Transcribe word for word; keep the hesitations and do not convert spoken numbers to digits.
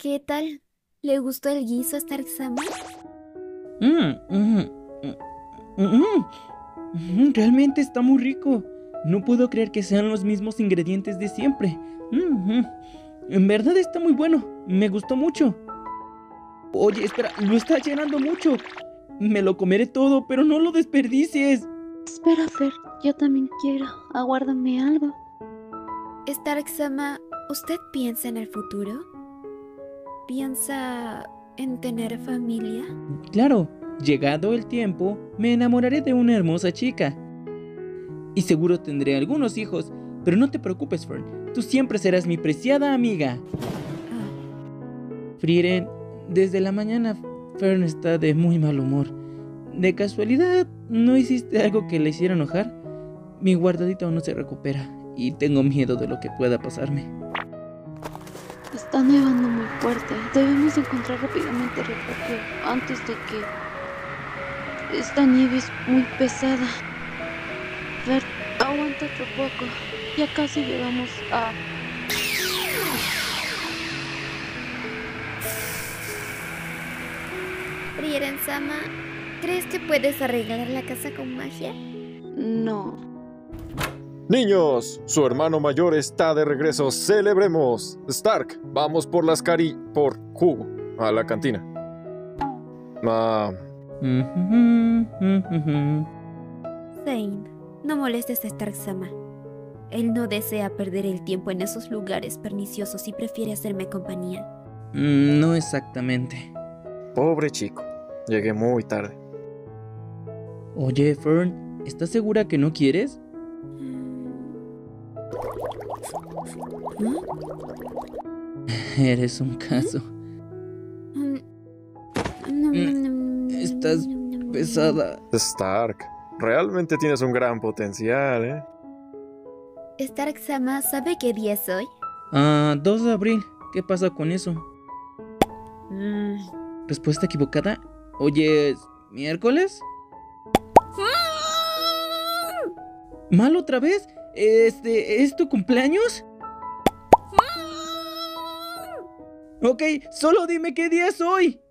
¿Qué tal? ¿Le gustó el guiso a Stark-sama? Mm, mm, mm, mm, mm, realmente está muy rico. No puedo creer que sean los mismos ingredientes de siempre. Mm, mm. En verdad está muy bueno. Me gustó mucho. Oye, espera, lo estás llenando mucho. Me lo comeré todo, pero no lo desperdicies. Espera, Fer, yo también quiero. Aguárdame algo. Stark-sama, ¿usted piensa en el futuro? ¿Piensa en tener familia? Claro, llegado el tiempo, me enamoraré de una hermosa chica. Y seguro tendré algunos hijos, pero no te preocupes, Fern. Tú siempre serás mi preciada amiga. Ah, Frieren, desde la mañana Fern está de muy mal humor. ¿De casualidad no hiciste algo que le hiciera enojar? Mi guardadito aún no se recupera y tengo miedo de lo que pueda pasarme. Está nevando muy fuerte. Debemos encontrar rápidamente refugio antes de que... Esta nieve es muy pesada. Fer, aguanta otro poco. Ya casi llegamos a... Frieren-sama, ¿crees que puedes arreglar la casa con magia? No. Niños, su hermano mayor está de regreso. ¡Celebremos! Stark, vamos por las cari... por jugo a la cantina. Ah, Zane, no molestes a Stark-sama. Él no desea perder el tiempo en esos lugares perniciosos y prefiere hacerme compañía. No exactamente. pobre chico. Llegué muy tarde. Oye, Fern, ¿estás segura que no quieres? Eres un caso. Estás pesada. Stark, realmente tienes un gran potencial, ¿eh? Stark-sama, ¿sabe qué día es hoy? Ah, dos de abril. ¿Qué pasa con eso? Mm. ¿Respuesta equivocada? Oye, ¿es miércoles? ¿Mal otra vez? Este, ¿es tu cumpleaños? Ok, solo dime qué día es hoy.